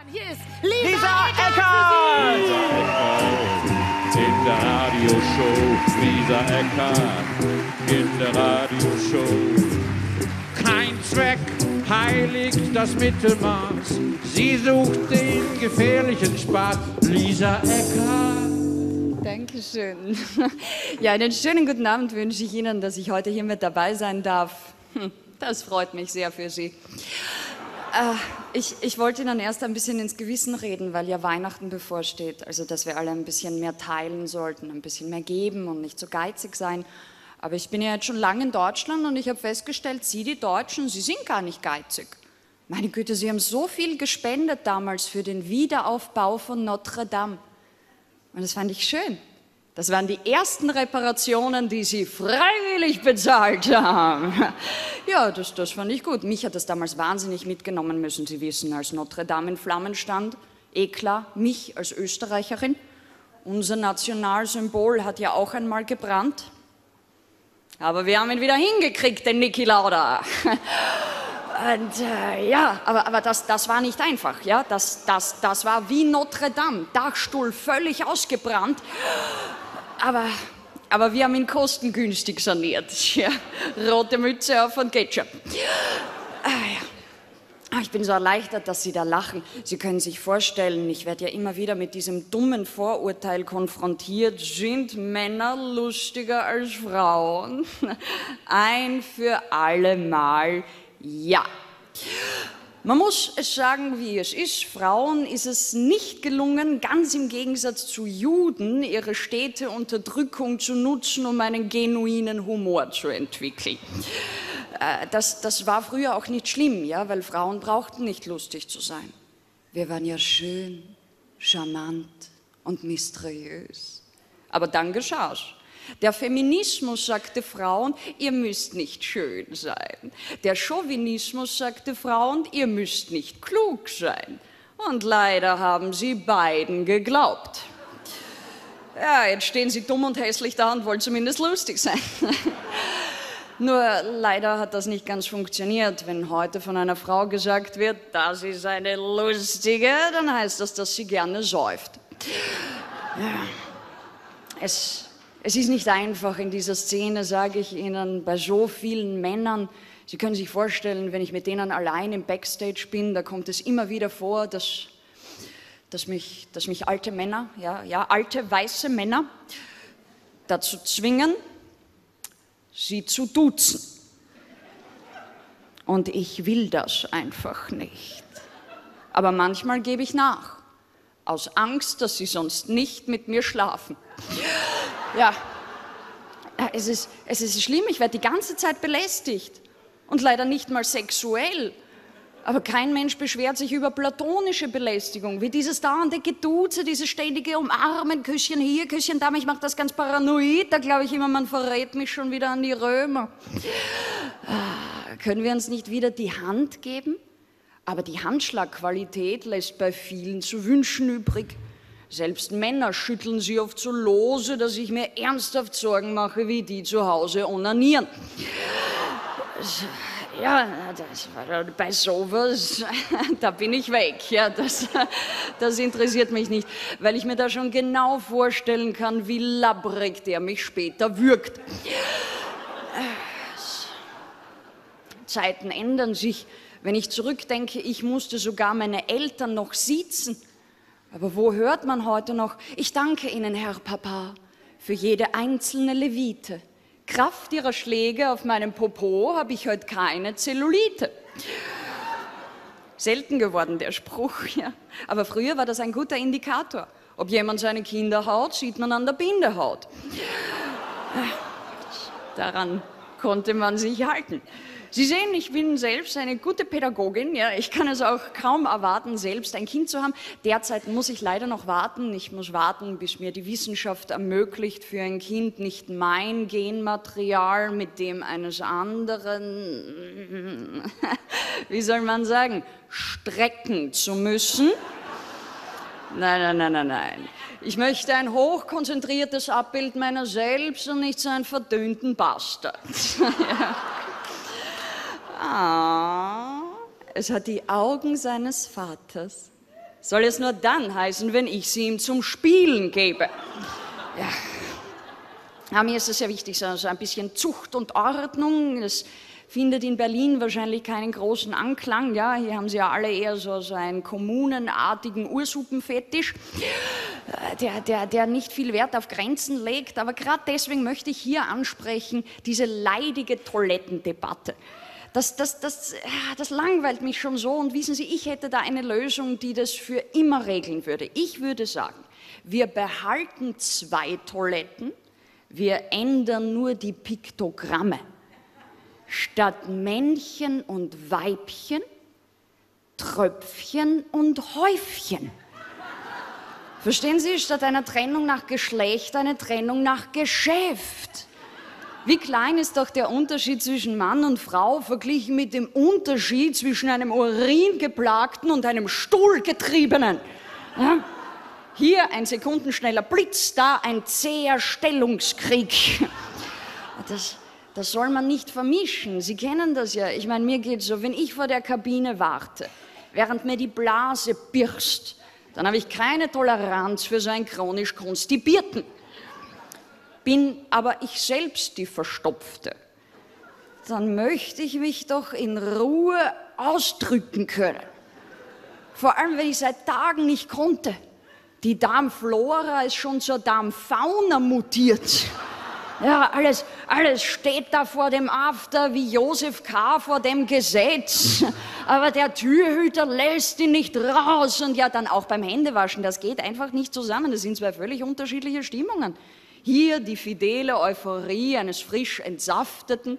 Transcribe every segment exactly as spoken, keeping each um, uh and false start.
Hier ist Lisa, Lisa Eckert! In der Radioshow, Lisa Eckert, in der Radioshow. Kein Zweck heiligt das Mittelmaß, sie sucht den gefährlichen Spaß, Lisa Eckert. Dankeschön. Ja, einen schönen guten Abend wünsche ich Ihnen, dass ich heute hier mit dabei sein darf. Das freut mich sehr für Sie. Äh, ich, ich wollte Ihnen erst ein bisschen ins Gewissen reden, weil ja Weihnachten bevorsteht. Also, dass wir alle ein bisschen mehr teilen sollten, ein bisschen mehr geben und nicht so geizig sein. Aber ich bin ja jetzt schon lange in Deutschland und ich habe festgestellt, Sie, die Deutschen, Sie sind gar nicht geizig. Meine Güte, Sie haben so viel gespendet damals für den Wiederaufbau von Notre Dame. Und das fand ich schön. Das waren die ersten Reparationen, die Sie freiwillig bezahlt haben. Ja, das, das fand ich gut. Mich hat das damals wahnsinnig mitgenommen, müssen Sie wissen, als Notre Dame in Flammen stand. Eh klar, mich als Österreicherin. Unser Nationalsymbol hat ja auch einmal gebrannt. Aber wir haben ihn wieder hingekriegt, den Niki Lauda. Und äh, ja, aber, aber das, das war nicht einfach. Ja? Das, das, das war wie Notre Dame, Dachstuhl völlig ausgebrannt. Aber, aber wir haben ihn kostengünstig saniert. Ja? Rote Mütze auf und Ketchup. Ah, ja. Ich bin so erleichtert, dass Sie da lachen. Sie können sich vorstellen, ich werde ja immer wieder mit diesem dummen Vorurteil konfrontiert. Sind Männer lustiger als Frauen? Ein für alle Mal ja. Man muss es sagen, wie es ist. Frauen ist es nicht gelungen, ganz im Gegensatz zu Juden, ihre stete Unterdrückung zu nutzen, um einen genuinen Humor zu entwickeln. Das, das war früher auch nicht schlimm, ja, weil Frauen brauchten nicht lustig zu sein. Wir waren ja schön, charmant und mysteriös. Aber dann geschah es. Der Feminismus sagte Frauen, ihr müsst nicht schön sein. Der Chauvinismus sagte Frauen, ihr müsst nicht klug sein. Und leider haben sie beiden geglaubt. Ja, jetzt stehen sie dumm und hässlich da und wollen zumindest lustig sein. Nur leider hat das nicht ganz funktioniert. Wenn heute von einer Frau gesagt wird, das ist eine Lustige, dann heißt das, dass sie gerne säuft. Ja. Es... Es ist nicht einfach in dieser Szene, sage ich Ihnen, bei so vielen Männern. Sie können sich vorstellen, wenn ich mit denen allein im Backstage bin, da kommt es immer wieder vor, dass, dass, mich, dass mich alte Männer, ja, ja, alte weiße Männer dazu zwingen, sie zu duzen. Und ich will das einfach nicht. Aber manchmal gebe ich nach, aus Angst, dass sie sonst nicht mit mir schlafen. Ja, es ist, es ist schlimm, ich werde die ganze Zeit belästigt und leider nicht mal sexuell. Aber kein Mensch beschwert sich über platonische Belästigung, wie dieses dauernde Geduze, dieses ständige Umarmen, Küsschen hier, Küsschen da. Ich mache das ganz paranoid, da glaube ich immer, man verrät mich schon wieder an die Römer. Ah, können wir uns nicht wieder die Hand geben? Aber die Handschlagqualität lässt bei vielen zu wünschen übrig. Selbst Männer schütteln sie oft so lose, dass ich mir ernsthaft Sorgen mache, wie die zu Hause onanieren. Ja, das war bei sowas, da bin ich weg. Ja, das, das interessiert mich nicht, weil ich mir da schon genau vorstellen kann, wie labbrig der mich später würgt. Zeiten ändern sich. Wenn ich zurückdenke, ich musste sogar meine Eltern noch siezen. Aber wo hört man heute noch, ich danke Ihnen, Herr Papa, für jede einzelne Levite. Kraft Ihrer Schläge auf meinem Popo habe ich heute keine Zellulite. Selten geworden, der Spruch, ja. Aber früher war das ein guter Indikator. Ob jemand seine Kinder haut, sieht man an der Bindehaut. Daran konnte man sich halten. Sie sehen, ich bin selbst eine gute Pädagogin. Ja, ich kann es auch kaum erwarten, selbst ein Kind zu haben. Derzeit muss ich leider noch warten. Ich muss warten, bis mir die Wissenschaft ermöglicht, für ein Kind nicht mein Genmaterial mit dem eines anderen, wie soll man sagen, strecken zu müssen. Nein, nein, nein, nein, nein. Ich möchte ein hochkonzentriertes Abbild meiner selbst und nicht so einen verdünnten Bastard. Ja. Ah, es hat die Augen seines Vaters, soll es nur dann heißen, wenn ich sie ihm zum Spielen gebe. Ja. Ja, mir ist es sehr wichtig, so, so ein bisschen Zucht und Ordnung. Das findet in Berlin wahrscheinlich keinen großen Anklang. Ja, hier haben sie ja alle eher so, so einen kommunenartigen Ursuppenfetisch, der, der, der nicht viel Wert auf Grenzen legt. Aber gerade deswegen möchte ich hier ansprechen, diese leidige Toilettendebatte. Das, das, das, das langweilt mich schon so. Und wissen Sie, ich hätte da eine Lösung, die das für immer regeln würde. Ich würde sagen, wir behalten zwei Toiletten, wir ändern nur die Piktogramme. Statt Männchen und Weibchen, Tröpfchen und Häufchen. Verstehen Sie, statt einer Trennung nach Geschlecht eine Trennung nach Geschäft. Wie klein ist doch der Unterschied zwischen Mann und Frau verglichen mit dem Unterschied zwischen einem uringeplagten und einem Stuhlgetriebenen. Ja? Hier ein sekundenschneller Blitz, da ein zäher Stellungskrieg. Das, das soll man nicht vermischen. Sie kennen das ja. Ich meine, mir geht es so, wenn ich vor der Kabine warte, während mir die Blase birst, dann habe ich keine Toleranz für so einen chronisch Konstipierten. Bin aber ich selbst die Verstopfte, dann möchte ich mich doch in Ruhe ausdrücken können. Vor allem, wenn ich seit Tagen nicht konnte. Die Darmflora ist schon zur Darmfauna mutiert. Ja, alles, alles steht da vor dem After wie Josef K. vor dem Gesetz. Aber der Türhüter lässt ihn nicht raus. Und ja, dann auch beim Händewaschen, das geht einfach nicht zusammen. Das sind zwei völlig unterschiedliche Stimmungen. Hier die fidele Euphorie eines frisch Entsafteten.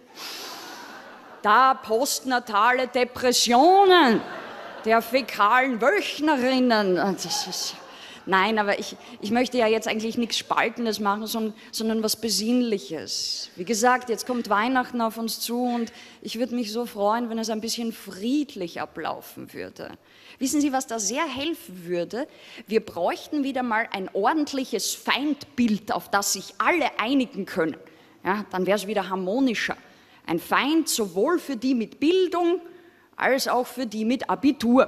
Da postnatale Depressionen der fäkalen Wöchnerinnen. Das ist... Nein, aber ich, ich möchte ja jetzt eigentlich nichts Spaltendes machen, sondern, sondern was Besinnliches. Wie gesagt, jetzt kommt Weihnachten auf uns zu und ich würde mich so freuen, wenn es ein bisschen friedlich ablaufen würde. Wissen Sie, was da sehr helfen würde? Wir bräuchten wieder mal ein ordentliches Feindbild, auf das sich alle einigen können. Ja, dann wäre es wieder harmonischer. Ein Feind sowohl für die mit Bildung als auch für die mit Abitur.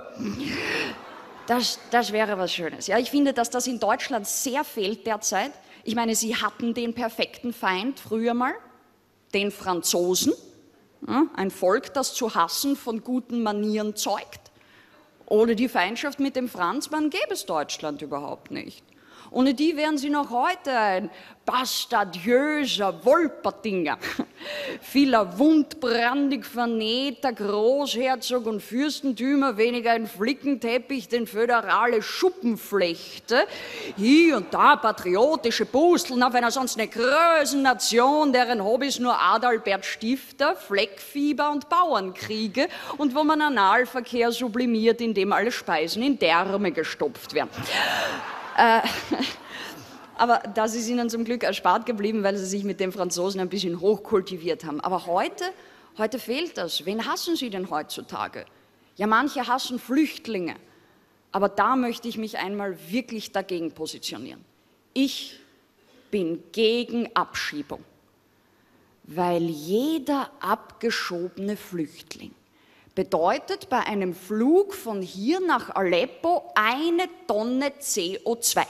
Das, das wäre was Schönes. Ja, ich finde, dass das in Deutschland sehr fehlt derzeit. Ich meine, Sie hatten den perfekten Feind früher mal, den Franzosen. Ja, ein Volk, das zu hassen von guten Manieren zeugt. Ohne die Feindschaft mit dem Franzmann gäbe es Deutschland überhaupt nicht. Ohne die wären Sie noch heute ein bastardiöser Wolpertinger, vieler wundbrandig vernähter Großherzog und Fürstentümer, weniger ein Flickenteppich, den föderale Schuppenflechte, hier und da patriotische Pusteln auf einer sonst eine Größennation, deren Hobbys nur Adalbert Stifter, Fleckfieber und Bauernkriege und wo man Analverkehr sublimiert, indem alle Speisen in Därme gestopft werden. Äh, aber das ist ihnen zum Glück erspart geblieben, weil sie sich mit den Franzosen ein bisschen hochkultiviert haben. Aber heute, heute fehlt das. Wen hassen sie denn heutzutage? Ja, manche hassen Flüchtlinge. Aber da möchte ich mich einmal wirklich dagegen positionieren. Ich bin gegen Abschiebung, weil jeder abgeschobene Flüchtling bedeutet bei einem Flug von hier nach Aleppo eine Tonne C O zwei.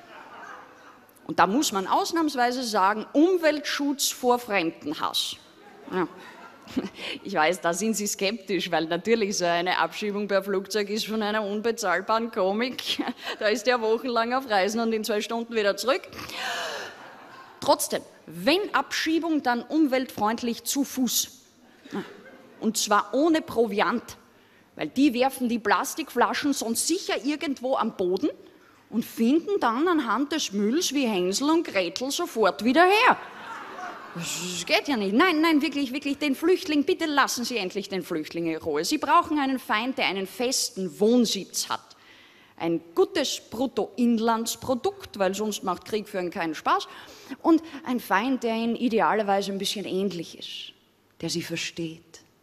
Und da muss man ausnahmsweise sagen, Umweltschutz vor Fremdenhass. Ja. Ich weiß, da sind Sie skeptisch, weil natürlich so eine Abschiebung per Flugzeug ist von einer unbezahlbaren Komik. Da ist der wochenlang auf Reisen und in zwei Stunden wieder zurück. Trotzdem, wenn Abschiebung, dann umweltfreundlich zu Fuß. Ja. Und zwar ohne Proviant, weil die werfen die Plastikflaschen sonst sicher irgendwo am Boden und finden dann anhand des Mülls wie Hänsel und Gretel sofort wieder her. Das geht ja nicht. Nein, nein, wirklich, wirklich, den Flüchtling, bitte lassen Sie endlich den Flüchtling in Ruhe. Sie brauchen einen Feind, der einen festen Wohnsitz hat. Ein gutes Bruttoinlandsprodukt, weil sonst macht Krieg für ihn keinen Spaß. Und ein Feind, der Ihnen idealerweise ein bisschen ähnlich ist, der Sie versteht.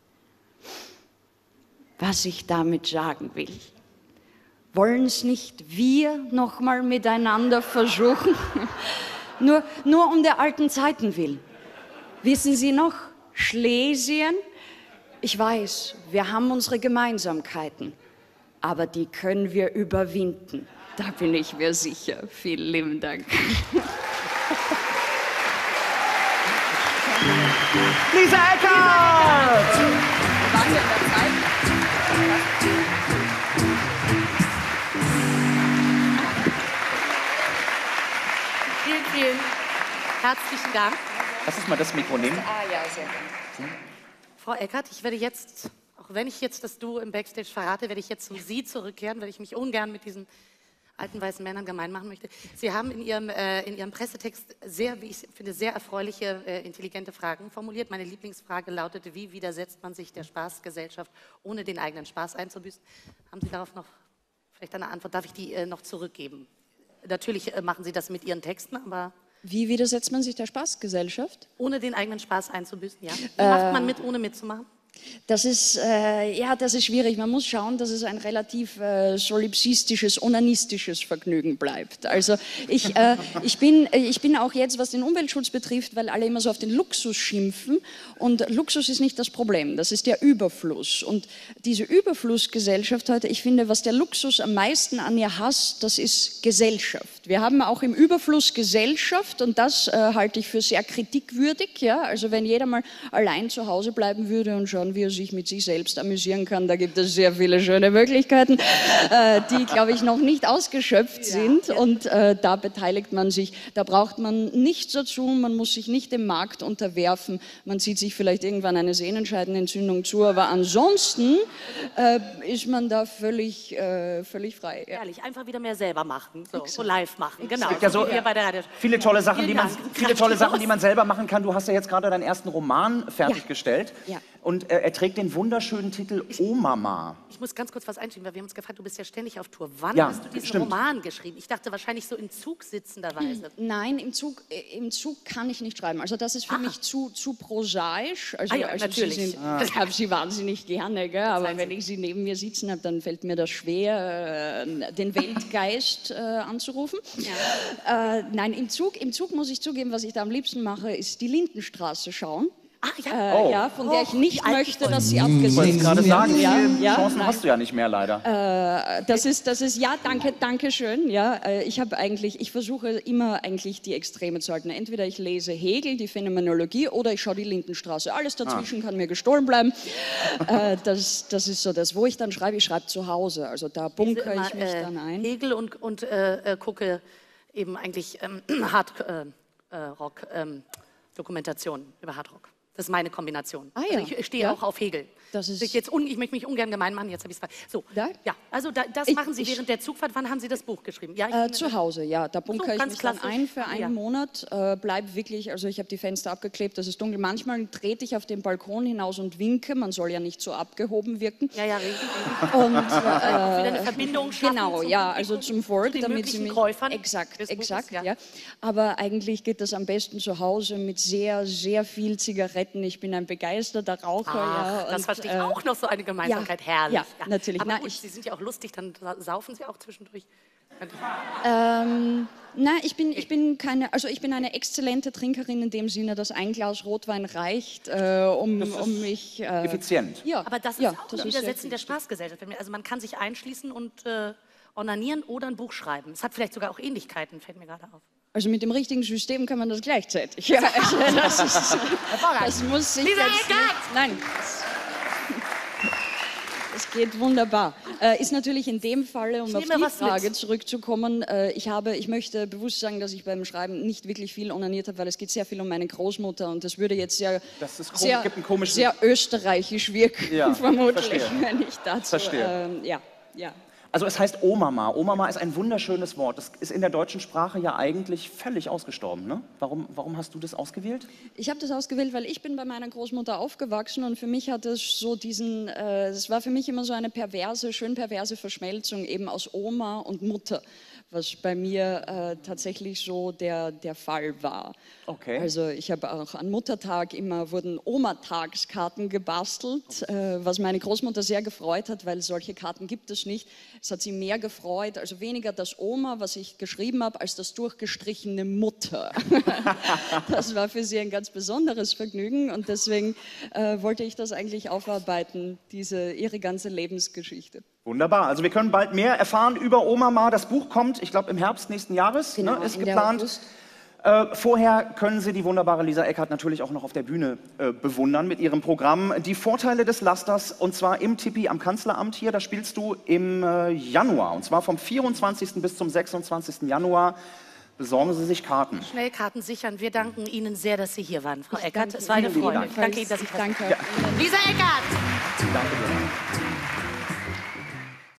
Was ich damit sagen will. Wollen es nicht wir noch mal miteinander versuchen? nur, nur um der alten Zeiten willen. Wissen Sie noch, Schlesien? Ich weiß, wir haben unsere Gemeinsamkeiten. aber die können wir überwinden. Da bin ich mir sicher. Vielen lieben Dank. Lisa Eckert! Wir waren ja in der Zeit. Vielen, vielen herzlichen Dank. Lass uns mal das Mikro nehmen. Ah ja, sehr gerne. Frau Eckert, ich werde jetzt, auch wenn ich jetzt das Du im Backstage verrate, werde ich jetzt zu Sie zurückkehren, weil ich mich ungern mit diesen alten weißen Männern gemein machen möchte. Sie haben in Ihrem, äh, in Ihrem Pressetext sehr, wie ich finde, sehr erfreuliche, äh, intelligente Fragen formuliert. Meine Lieblingsfrage lautete, wie widersetzt man sich der Spaßgesellschaft, ohne den eigenen Spaß einzubüßen? Haben Sie darauf noch vielleicht eine Antwort? Darf ich die äh, noch zurückgeben? Natürlich äh, machen Sie das mit Ihren Texten, aber... Wie widersetzt man sich der Spaßgesellschaft? Ohne den eigenen Spaß einzubüßen, ja. Wie äh, macht man mit, ohne mitzumachen? Das ist, äh, ja, das ist schwierig. Man muss schauen, dass es ein relativ äh, solipsistisches, onanistisches Vergnügen bleibt. Also ich, äh, ich, bin, ich bin auch jetzt, was den Umweltschutz betrifft, weil alle immer so auf den Luxus schimpfen. Und Luxus ist nicht das Problem, das ist der Überfluss. Und diese Überflussgesellschaft heute, ich finde, was der Luxus am meisten an ihr hasst, das ist Gesellschaft. Wir haben auch im Überfluss Gesellschaft und das äh, halte ich für sehr kritikwürdig. Ja? Also wenn jeder mal allein zu Hause bleiben würde und schauen, wie er sich mit sich selbst amüsieren kann, da gibt es sehr viele schöne Möglichkeiten, äh, die, glaube ich, noch nicht ausgeschöpft sind. Ja, ja. Und äh, da beteiligt man sich, da braucht man nichts dazu, man muss sich nicht dem Markt unterwerfen, man zieht sich vielleicht irgendwann eine Sehnenscheidenentzündung zu, aber ansonsten äh, ist man da völlig, äh, völlig frei. Ja. Ehrlich, einfach wieder mehr selber machen, so, so live machen, genau. Es gibt ja so hier bei der Radio. viele tolle Sachen, die man, Dank. viele tolle Sachen, die man selber machen kann. Du hast ja jetzt gerade deinen ersten Roman fertiggestellt. Ja. Ja. Und äh, er trägt den wunderschönen Titel Oh Mama. Ich muss ganz kurz was einschieben, weil wir haben uns gefragt, du bist ja ständig auf Tour. Wann Ja, hast du diesen stimmt. Roman geschrieben? Ich dachte wahrscheinlich so im Zug sitzenderweise. Nein, im Zug, äh, im Zug kann ich nicht schreiben. Also das ist für mich zu, zu prosaisch. Also, Ah ja, also natürlich. Sie sind, Ich habe sie wahnsinnig gerne, gell? Aber wenn ich sie neben mir sitzen habe, dann fällt mir das schwer, äh, den Weltgeist äh, anzurufen. Ja. Äh, nein, im Zug, im Zug muss ich zugeben, was ich da am liebsten mache, ist die Lindenstraße schauen. Ah, ja. Äh, Oh. ja, von der ich Oh, nicht die alten möchte, dass sie Ich wollte abgesetzt gerade wird. sagen, ja, viele ja, Chancen nein. hast du ja nicht mehr, leider. Äh, das ist, das ist, ja, danke, danke schön. Ja, äh, ich habe eigentlich, ich versuche immer eigentlich die Extreme zu halten. Entweder ich lese Hegel, die Phänomenologie, oder ich schaue die Lindenstraße. Alles dazwischen Ah. kann mir gestohlen bleiben. äh, das, das ist so das, wo ich dann schreibe. Ich schreibe zu Hause. Also da bunkere ich mich äh, dann ein. Hegel und, und äh, äh, gucke eben eigentlich ähm, Hard-Rock-Dokumentation äh, äh, über Hardrock. Das ist meine Kombination. Ah, ja. Also ich stehe Ja. auch auf Hegel. Das ist- ich, jetzt un, ich möchte mich ungern gemein machen, jetzt habe ich es So, Ja? ja, also da, das Ich- machen Sie ich- während der Zugfahrt. Wann haben Sie das Buch geschrieben? Ja, ich Äh, nehme- zu Hause, ja. Da bunkere ich ganz mich dann klassisch. ein für einen Ja. Monat, äh, bleib wirklich, also ich habe die Fenster abgeklebt, das ist dunkel. Manchmal trete ich auf den Balkon hinaus und winke, man soll ja nicht so abgehoben wirken. Ja, ja, richtig. Und, äh, Wieder eine Verbindung schaffen genau, zum ja, Publikum, also zum Volk, zu den damit sie möglichen mich, Käufern exakt, des Buches, exakt, ja. ja. Aber eigentlich geht das am besten zu Hause mit sehr, sehr viel Zigaretten. Ich bin ein begeisterter Raucher, Ach, ja. das und, verstehe ich äh, auch noch so eine Gemeinsamkeit. ja, Herrlich. ja, natürlich. Aber Na, gut, ich- Sie sind ja auch lustig, dann sa- saufen Sie auch zwischendurch. Ähm, na, ich bin, ich bin keine, also ich bin eine exzellente Trinkerin in dem Sinne, dass ein Glas Rotwein reicht, äh, um, um mich. Äh, Effizient. Ja, Aber das ist ja, auch das ein ist sehr Widersetzen der viel. Spaßgesellschaft. Wenn wir- Also man kann sich einschließen und äh, onanieren oder ein Buch schreiben. Es hat vielleicht sogar auch Ähnlichkeiten, fällt mir gerade auf. Also mit dem richtigen System kann man das gleichzeitig. Ja, also das, ist, das muss sich Lisa jetzt Eckert! nicht, nein. Das, es geht wunderbar. Äh, ist natürlich in dem Falle, um Ich auf nehme die was Frage mit. zurückzukommen, äh, ich habe, ich möchte bewusst sagen, dass ich beim Schreiben nicht wirklich viel onaniert habe, weil es geht sehr viel um meine Großmutter und das würde jetzt sehr, Das ist kom- sehr, gibt einen komischen- sehr österreichisch wirken, Ja, vermutlich, verstehe. wenn ich dazu, Verstehe. ähm, ja, ja. Also es heißt Oh Mama. Oh Mama ist ein wunderschönes Wort. Das ist in der deutschen Sprache ja eigentlich völlig ausgestorben. Ne? Warum, warum hast du das ausgewählt? Ich habe das ausgewählt, weil ich bin bei meiner Großmutter aufgewachsen und für mich hat es so diesen, äh, es war für mich immer so eine perverse, schön perverse Verschmelzung eben aus Oma und Mutter, was bei mir äh, tatsächlich so der, der Fall war. Okay. Also ich habe auch an Muttertag immer, wurden Oma-Tagskarten gebastelt, äh, was meine Großmutter sehr gefreut hat, weil solche Karten gibt es nicht. Es hat sie mehr gefreut, also weniger das Oma, was ich geschrieben habe, als das durchgestrichene Mutter. Das war für sie ein ganz besonderes Vergnügen und deswegen äh, wollte ich das eigentlich aufarbeiten, diese, ihre ganze Lebensgeschichte. Wunderbar. Also wir können bald mehr erfahren über Omama. Das Buch kommt, ich glaube, im Herbst nächsten Jahres, Genau, ne, ist in der geplant. August. Äh, vorher können Sie die wunderbare Lisa Eckhardt natürlich auch noch auf der Bühne äh, bewundern mit ihrem Programm Die Vorteile des Lasters, und zwar im Tippi am Kanzleramt hier. Da spielst du im äh, Januar, und zwar vom vierundzwanzigsten bis zum sechsundzwanzigsten Januar. Besorgen Sie sich Karten. Schnell Karten sichern. Wir danken Ihnen sehr, dass Sie hier waren, Frau Ich Eckhardt. danke Es war eine Ihnen. Freude. Ich danke Ihnen, dass Sie Ich danke. Lisa Eckhardt! Danke dir.